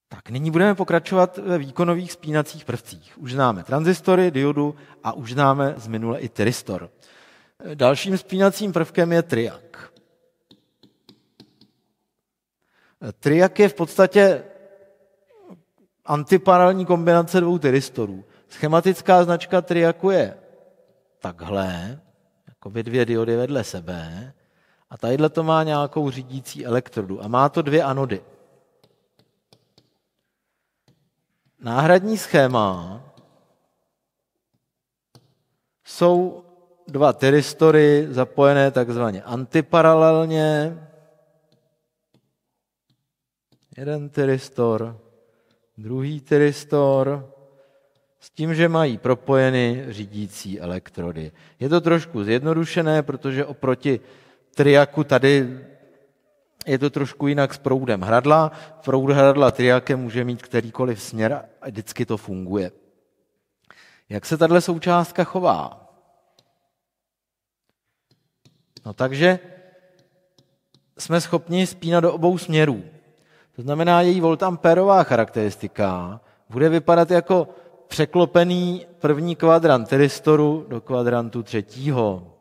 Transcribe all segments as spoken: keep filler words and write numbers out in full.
Tak, nyní budeme pokračovat ve výkonových spínacích prvcích. Už známe tranzistory, diodu a už známe z minule i tyristor. Dalším spínacím prvkem je triak. Triak je v podstatě antiparalelní kombinace dvou tyristorů. Schematická značka triaku je takhle, jako by dvě diody vedle sebe, a tadyhle to má nějakou řídící elektrodu a má to dvě anody. Náhradní schéma jsou dva tyristory zapojené takzvaně antiparalelně. Jeden tyristor, druhý tyristor, s tím, že mají propojeny řídící elektrody. Je to trošku zjednodušené, protože oproti triaku tady je to trošku jinak s proudem hradla. Proud hradla triakem může mít kterýkoliv směr a vždycky to funguje. Jak se tato součástka chová? No takže jsme schopni spínat do obou směrů. To znamená, její voltampérová charakteristika bude vypadat jako překlopený první kvadrant tyristoru do kvadrantu třetího.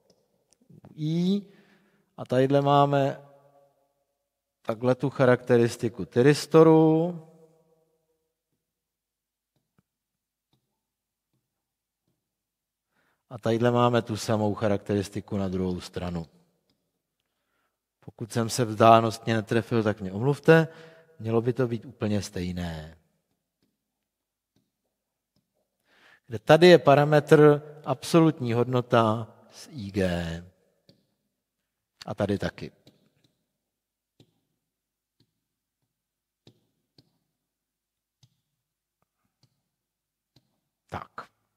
I a tadyhle máme takhle tu charakteristiku tyristoru. A tadyhle máme tu samou charakteristiku na druhou stranu. Pokud jsem se vzdálenostně netrefil, tak mě omluvte. Mělo by to být úplně stejné. Kde tady je parametr absolutní hodnota z I G. A tady taky. Tak.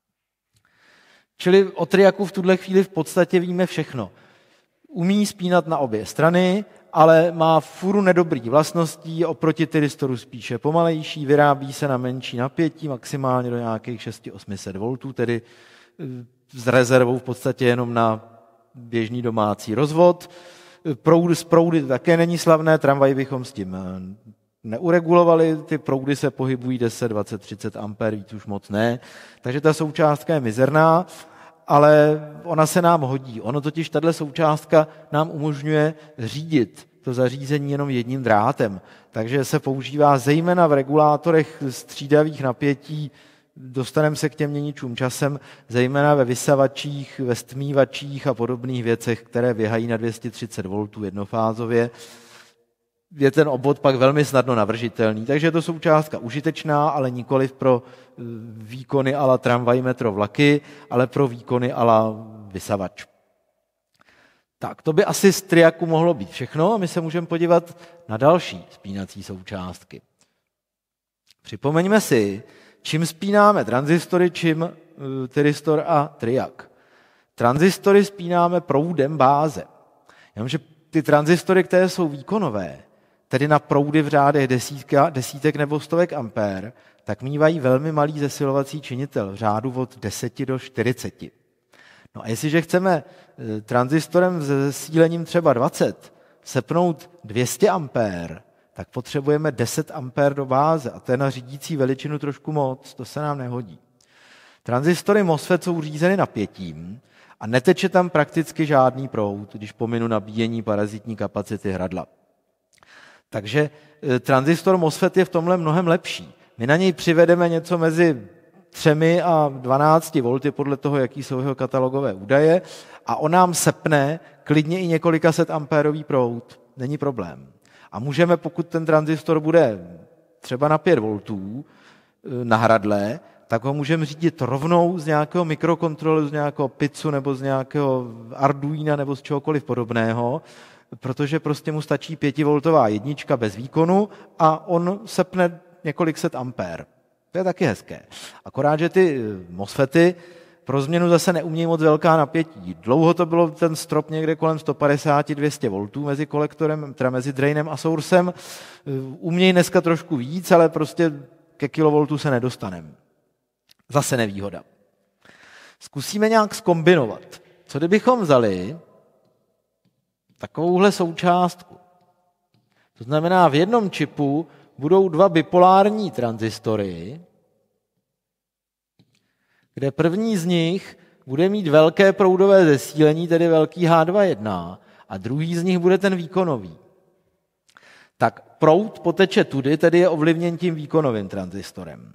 Čili o triaku v tuhle chvíli v podstatě víme všechno. Umí spínat na obě strany, ale má furu nedobrý vlastností, oproti tyristoru spíše pomalejší, vyrábí se na menší napětí, maximálně do nějakých šest set osm set voltů, tedy s rezervou v podstatě jenom na běžný domácí rozvod. Proud, z proudy také není slavné, tramvaj bychom s tím neuregulovali, ty proudy se pohybují deset, dvacet, třicet ampér, víc už moc ne, takže ta součástka je mizerná, ale ona se nám hodí. Ono totiž tato součástka nám umožňuje řídit to zařízení jenom jedním drátem, takže se používá zejména v regulátorech střídavých napětí, dostaneme se k těm měničům časem, zejména ve vysavačích, ve stmívačích a podobných věcech, které běhají na dvě stě třicet voltů jednofázově. Je ten obvod pak velmi snadno navržitelný, takže je to součástka užitečná, ale nikoliv pro výkony a la tramvaj, metro, vlaky, ale pro výkony a la vysavač. Tak, to by asi z triaku mohlo být všechno a my se můžeme podívat na další spínací součástky. Připomeňme si, čím spínáme tranzistory, čím tyristor a triak. Tranzistory spínáme proudem báze. Jenomže ty tranzistory, které jsou výkonové, tedy na proudy v řádech desítka, desítek nebo stovek ampér, tak mívají velmi malý zesilovací činitel v řádu od deseti do čtyřiceti. No a jestliže chceme tranzistorem s zesílením třeba dvacet sepnout dvě stě ampér, tak potřebujeme deset ampér do báze a to je na řídící veličinu trošku moc, to se nám nehodí. Tranzistory MOSFET jsou řízeny napětím a neteče tam prakticky žádný proud, když pominu nabíjení parazitní kapacity hradla. Takže tranzistor MOSFET je v tomhle mnohem lepší. My na něj přivedeme něco mezi třemi a dvanácti volty podle toho, jaký jsou jeho katalogové údaje a on nám sepne klidně i několika set ampérový proud. Není problém. A můžeme, pokud ten tranzistor bude třeba na pět voltů na hradle, tak ho můžeme řídit rovnou z nějakého mikrokontrolu, z nějakého picu nebo z nějakého Arduina nebo z čehokoliv podobného, protože prostě mu stačí pětivoltová jednička bez výkonu a on sepne několik set ampér. To je taky hezké. Akorát, že ty MOSFETy pro změnu zase neumějí moc velká napětí. Dlouho to bylo ten strop někde kolem sto padesát až dvě stě voltů mezi kolektorem, teda mezi drainem a sourcem. Umějí dneska trošku víc, ale prostě ke kilovoltu se nedostaneme. Zase nevýhoda. Zkusíme nějak zkombinovat. Co kdybychom vzali takovouhle součástku? To znamená, v jednom čipu budou dva bipolární tranzistory, kde první z nich bude mít velké proudové zesílení, tedy velký H dva jedna, a druhý z nich bude ten výkonový. Tak proud poteče tudy, tedy je ovlivněn tím výkonovým tranzistorem.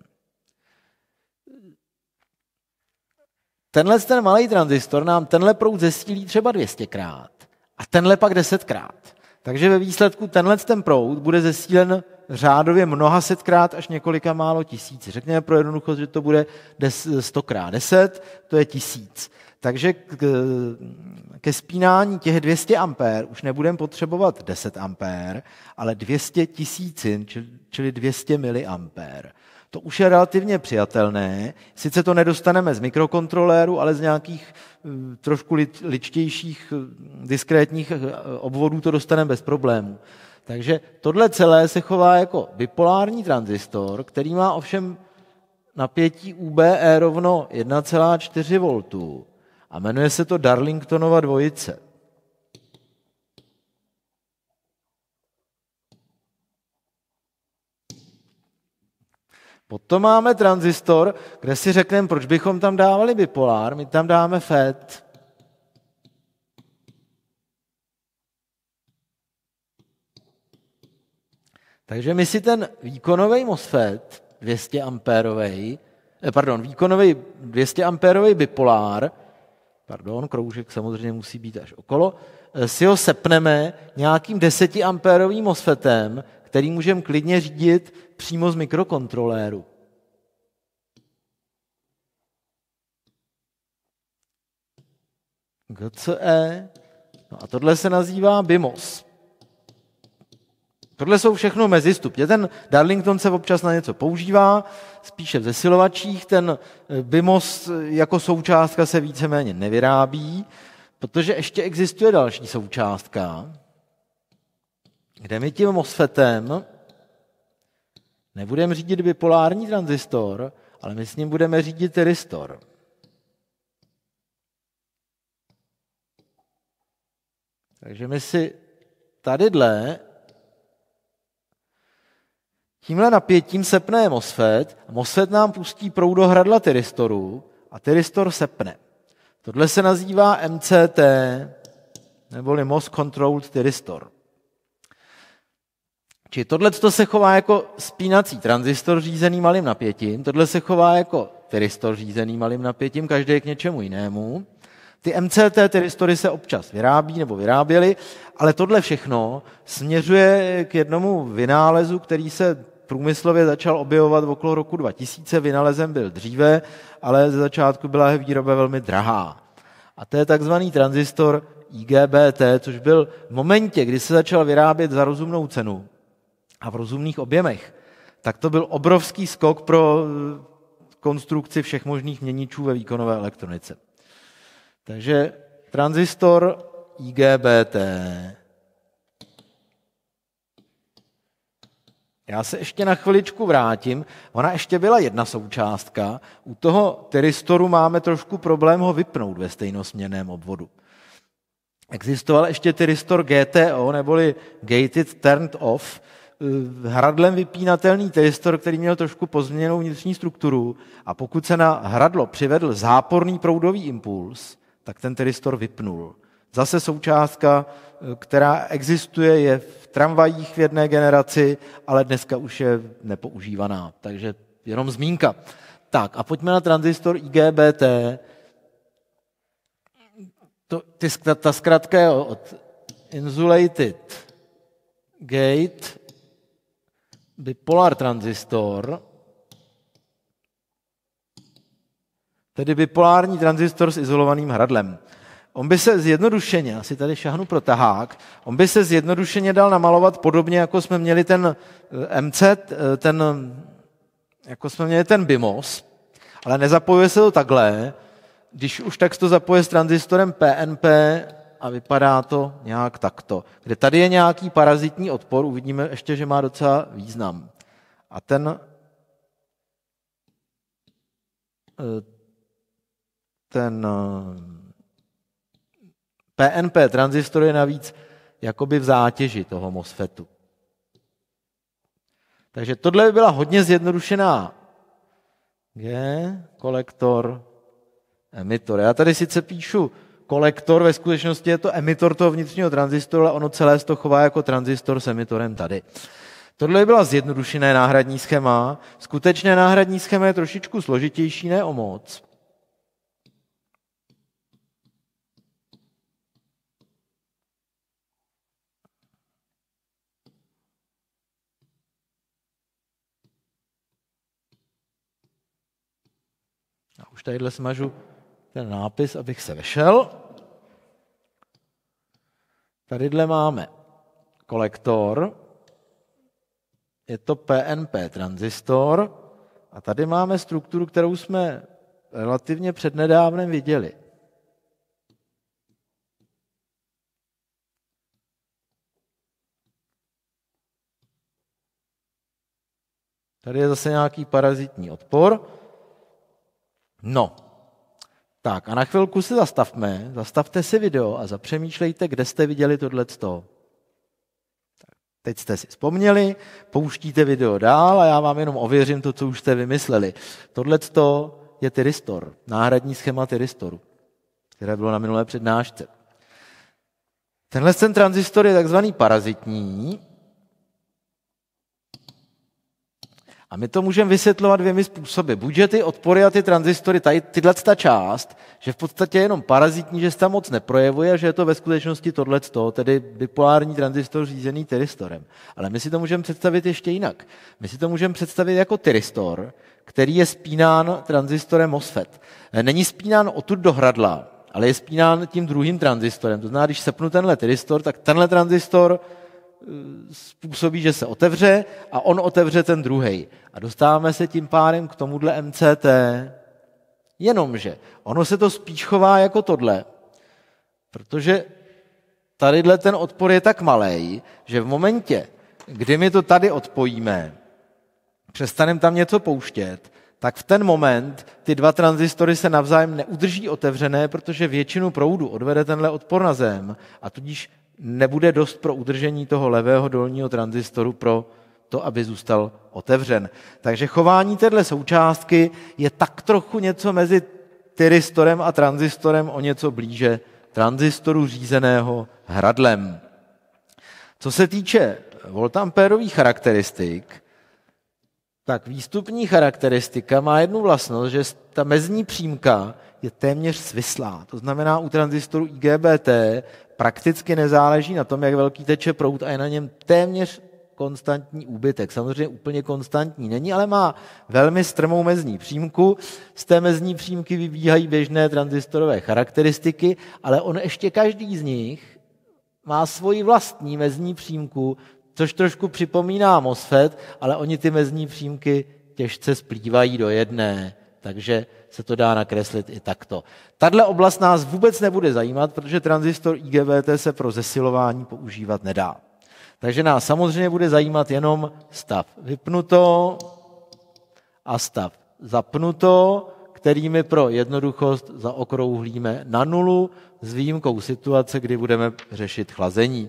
Tenhle ten malý tranzistor nám tenhle proud zesílí třeba dvě stě krát a tenhle pak deset krát. Takže ve výsledku tenhle ten proud bude zesílen řádově mnoha setkrát až několika málo tisíc. Řekněme pro jednoduchost, že to bude sto krát deset, to je tisíc. Takže ke spínání těch dvě stě ampér už nebudeme potřebovat deset ampér, ale dvě stě tisícin, čili dvě stě miliampér. To už je relativně přijatelné. Sice to nedostaneme z mikrokontroléru, ale z nějakých trošku ličtějších diskrétních obvodů to dostaneme bez problémů. Takže tohle celé se chová jako bipolární tranzistor, který má ovšem napětí U B E rovno jedna celá čtyři voltu a jmenuje se to Darlingtonova dvojice. Potom máme tranzistor, kde si řekneme, proč bychom tam dávali bipolár, my tam dáme F E T. Takže my si ten výkonový MOSFET dvě stě ampérový, pardon, výkonový dvě stě ampérový bipolár, pardon, kroužek samozřejmě musí být až okolo, si ho sepneme nějakým desetiampérovým MOSFETem, který můžeme klidně řídit přímo z mikrokontroléru. G C E. No a tohle se nazývá B I M O S. Tohle jsou všechno mezistupně. Ten Darlington se občas na něco používá, spíše v zesilovačích. Ten B I M O S jako součástka se víceméně nevyrábí, protože ještě existuje další součástka, kde my tím MOSFETem nebudeme řídit bipolární tranzistor, ale my s ním budeme řídit tyristor. Takže my si tadyhle tímhle napětím sepne MOSFET a MOSFET nám pustí proud do hradla tyristoru a tyristor sepne. Tohle se nazývá M C T, neboli M O S Controlled Tyristor. Čili tohle se chová jako spínací tranzistor řízený malým napětím, tohle se chová jako tyristor řízený malým napětím, každý je k něčemu jinému. Ty M C T tyristory se občas vyrábí nebo vyráběly, ale tohle všechno směřuje k jednomu vynálezu, který se průmyslově začal objevovat okolo roku dva tisíce. Vynálezem byl dříve, ale ze začátku byla výroba velmi drahá. A to je takzvaný tranzistor I G B T, což byl v momentě, kdy se začal vyrábět za rozumnou cenu a v rozumných objemech, tak to byl obrovský skok pro konstrukci všech možných měničů ve výkonové elektronice. Takže tranzistor I G B T. Já se ještě na chviličku vrátím. Ona ještě byla jedna součástka. U toho tyristoru máme trošku problém ho vypnout ve stejnosměrném obvodu. Existoval ještě tyristor G T O, neboli Gated Turned Off, hradlem vypínatelný tyristor, který měl trošku pozměněnou vnitřní strukturu a pokud se na hradlo přivedl záporný proudový impuls, tak ten tyristor vypnul. Zase součástka, která existuje, je v tramvajích v jedné generaci, ale dneska už je nepoužívaná, takže jenom zmínka. Tak a pojďme na tranzistor I G B T. To, ty, ta zkratka je od Insulated Gate Bipolar tranzistor, tedy bipolární tranzistor s izolovaným hradlem. On by se zjednodušeně, asi tady šahnu pro tahák, on by se zjednodušeně dal namalovat podobně, jako jsme měli ten M C, ten, jako jsme měli ten B I M O S, ale nezapojuje se to takhle, když už tak to zapoje s tranzistorem P N P a vypadá to nějak takto. Kde tady je nějaký parazitní odpor, uvidíme ještě, že má docela význam. A ten ten P N P tranzistor je navíc jakoby v zátěži toho MOSFETu. Takže tohle by byla hodně zjednodušená G, kolektor, emitor. Já tady sice píšu kolektor, ve skutečnosti je to emitor toho vnitřního tranzistoru, ale ono celé se to chová jako tranzistor s emitorem tady. Tohle by byla zjednodušené náhradní schéma. Skutečné náhradní schéma je trošičku složitější, ne o moc. A už tadyhle smažu ten nápis, abych se vešel. Tadyhle máme kolektor, je to P N P tranzistor a tady máme strukturu, kterou jsme relativně přednedávnem viděli. Tady je zase nějaký parazitní odpor. No, tak a na chvilku se zastavme, zastavte si video a zapřemýšlejte, kde jste viděli tohleto. Teď jste si vzpomněli, pouštíte video dál a já vám jenom ověřím to, co už jste vymysleli. Tohleto je tyristor, náhradní schéma tyristoru, které bylo na minulé přednášce. Tenhle ten tranzistor je takzvaný parazitní a my to můžeme vysvětlovat dvěmi způsoby. Buď, že ty odpory a ty tranzistory, tady tyhle ta část, že v podstatě je jenom parazitní, že se tam moc neprojevuje a že je to ve skutečnosti tohleto, tedy bipolární tranzistor řízený tyristorem. Ale my si to můžeme představit ještě jinak. My si to můžeme představit jako tyristor, který je spínán tranzistorem MOSFET. Není spínán odtud do hradla, ale je spínán tím druhým tranzistorem. To znamená, když sepnu tenhle tyristor, tak tenhle tranzistor způsobí, že se otevře a on otevře ten druhej. A dostáváme se tím pádem k tomuhle M C T. Jenomže ono se to spíš chová jako tohle, protože tadyhle ten odpor je tak malej, že v momentě, kdy my to tady odpojíme, přestaneme tam něco pouštět, tak v ten moment ty dva tranzistory se navzájem neudrží otevřené, protože většinu proudu odvede tenhle odpor na zem a tudíž nebude dost pro udržení toho levého dolního tranzistoru pro to, aby zůstal otevřen. Takže chování téhle součástky je tak trochu něco mezi tyristorem a tranzistorem o něco blíže tranzistoru řízeného hradlem. Co se týče voltampérových charakteristik, tak výstupní charakteristika má jednu vlastnost, že ta mezní přímka je téměř svislá. To znamená, u tranzistoru I G B T prakticky nezáleží na tom, jak velký teče proud a je na něm téměř konstantní úbytek. Samozřejmě úplně konstantní není, ale má velmi strmou mezní přímku. Z té mezní přímky vybíhají běžné tranzistorové charakteristiky, ale on ještě každý z nich má svoji vlastní mezní přímku, což trošku připomíná MOSFET, ale oni ty mezní přímky těžce splývají do jedné, takže se to dá nakreslit i takto. Tahle oblast nás vůbec nebude zajímat, protože tranzistor I G B T se pro zesilování používat nedá. Takže nás samozřejmě bude zajímat jenom stav vypnuto a stav zapnuto, kterými pro jednoduchost zaokrouhlíme na nulu s výjimkou situace, kdy budeme řešit chlazení.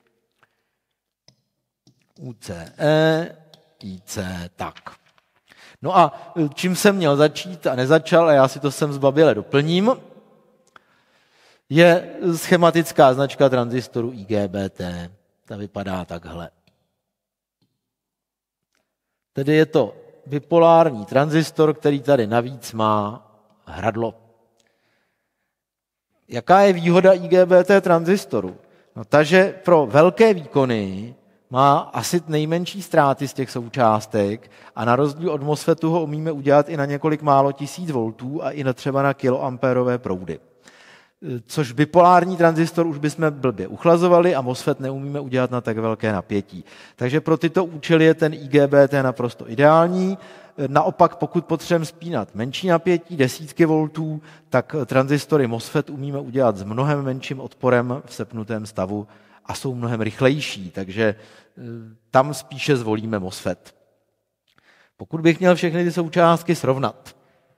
U C E, I C, tak. No a čím jsem měl začít a nezačal, a já si to sem zbaběle doplním, je schematická značka tranzistoru I G B T. Ta vypadá takhle. Tedy je to bipolární tranzistor, který tady navíc má hradlo. Jaká je výhoda I G B T tranzistoru? No ta, že pro velké výkony má asi nejmenší ztráty z těch součástek a na rozdíl od MOSFETu ho umíme udělat i na několik málo tisíc voltů a i na třeba na kiloampérové proudy. Což bipolární tranzistor už bychom blbě uchlazovali a MOSFET neumíme udělat na tak velké napětí. Takže pro tyto účely je ten I G B T naprosto ideální. Naopak, pokud potřebujeme spínat menší napětí, desítky voltů, tak tranzistory MOSFET umíme udělat s mnohem menším odporem v sepnutém stavu a jsou mnohem rychlejší, takže tam spíše zvolíme MOSFET. Pokud bych měl všechny ty součástky srovnat,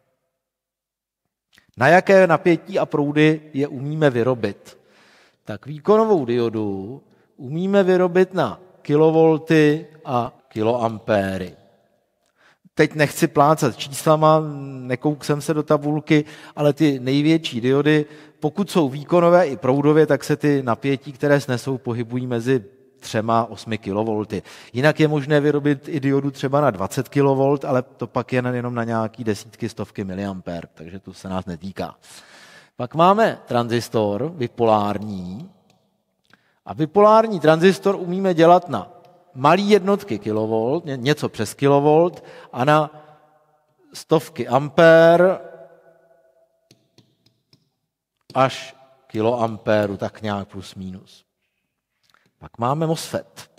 na jaké napětí a proudy je umíme vyrobit? Tak výkonovou diodu umíme vyrobit na kilovolty a kiloampéry. Teď nechci plácat číslama, nekouk jsem se do tabulky, ale ty největší diody, pokud jsou výkonové i proudově, tak se ty napětí, které snesou, pohybují mezi třema a osmi kilovolty. Jinak je možné vyrobit i diodu třeba na dvacet kilovoltů, ale to pak je jenom na nějaký desítky, stovky miliampér, takže to se nás netýká. Pak máme tranzistor bipolární a bipolární tranzistor umíme dělat na malý jednotky kilovolt, něco přes kilovolt a na stovky ampér až kiloampéru, tak nějak plus minus. Pak máme MOSFET.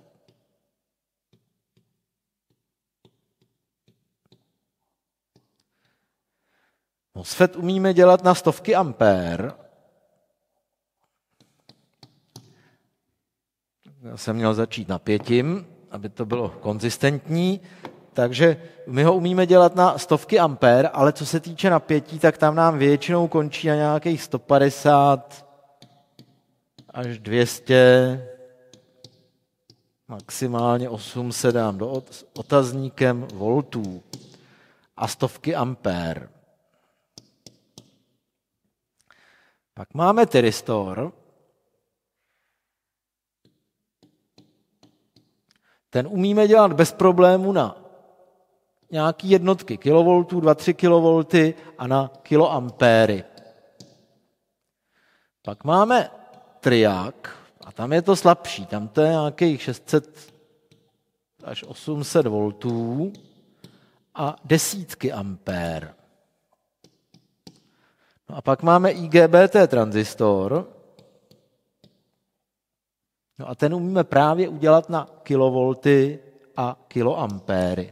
MOSFET umíme dělat na stovky ampér. Já jsem měl začít napětím, aby to bylo konzistentní, takže my ho umíme dělat na stovky ampér, ale co se týče napětí, tak tam nám většinou končí na nějakých sto padesát až dvě stě, maximálně osm set dám do otazníkem voltů a stovky ampér. Pak máme tyristor. Ten umíme dělat bez problému na nějaký jednotky kilovoltů, dva tři kilovolty a na kiloampéry. Pak máme triák a tam je to slabší. Tam to je nějakých šest set až osm set voltů a desítky ampér. No a pak máme I G B T tranzistor. No a ten umíme právě udělat na kilovolty a kiloampéry.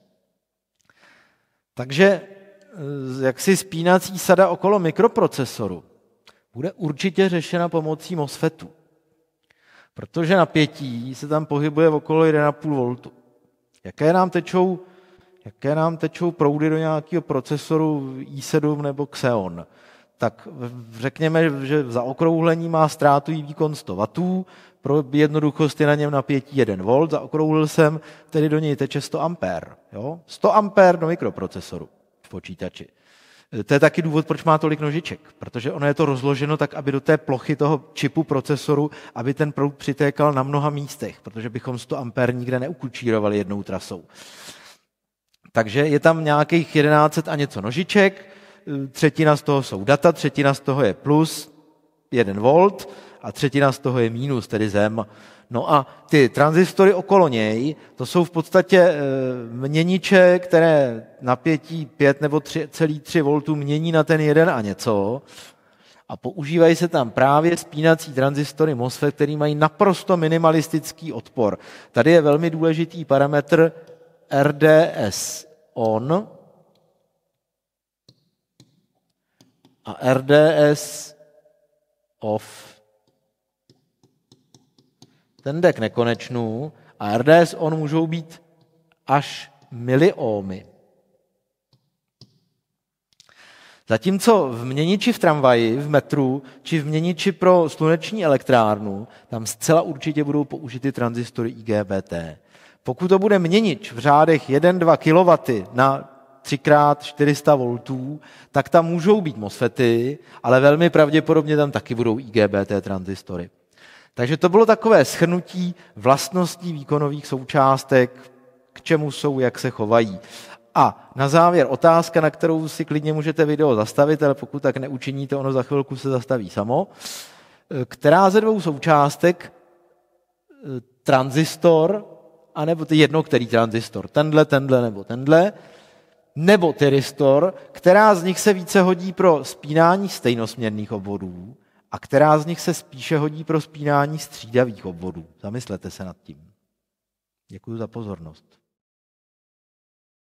Takže jaksi spínací sada okolo mikroprocesoru bude určitě řešena pomocí MOSFETu. Protože napětí se tam pohybuje okolo jedna celá pět voltu. Jaké nám tečou, jaké nám tečou proudy do nějakého procesoru i sedm nebo Xeon? Tak řekněme, že za okrouhlení má ztrátový výkon sto wattů, pro jednoduchost je na něm napětí jedna volt, zaokrouhlil jsem, tedy do něj teče sto ampér. Jo? sto ampér do mikroprocesoru v počítači. To je taky důvod, proč má tolik nožiček, protože ono je to rozloženo tak, aby do té plochy toho čipu procesoru, aby ten proud přitékal na mnoha místech, protože bychom sto ampér nikde neukučírovali jednou trasou. Takže je tam nějakých jedenáct set a něco nožiček, třetina z toho jsou data, třetina z toho je plus jeden volt a třetina z toho je mínus, tedy zem. No a ty tranzistory okolo něj, to jsou v podstatě měniče, které napětí pět nebo tři celá tři voltů mění na ten jeden a něco a používají se tam právě spínací tranzistory MOSFET, který mají naprosto minimalistický odpor. Tady je velmi důležitý parametr R D S on a R D S off. Ten jde k nekonečnu a R D S on můžou být až miliohmy. Zatímco v měniči v tramvaji, v metru, či v měniči pro sluneční elektrárnu, tam zcela určitě budou použity tranzistory I G B T. Pokud to bude měnič v řádech jedna až dva kilowatty na tři krát čtyři sta voltů, tak tam můžou být MOSFETy, ale velmi pravděpodobně tam taky budou I G B T tranzistory. Takže to bylo takové shrnutí vlastností výkonových součástek, k čemu jsou, jak se chovají. A na závěr otázka, na kterou si klidně můžete video zastavit, ale pokud tak neučiníte, ono za chvilku se zastaví samo. Která ze dvou součástek, tranzistor, anebo ty jedno, který tranzistor, tenhle, tenhle nebo tenhle, nebo tyristor, která z nich se více hodí pro spínání stejnosměrných obvodů a která z nich se spíše hodí pro spínání střídavých obvodů. Zamyslete se nad tím. Děkuji za pozornost.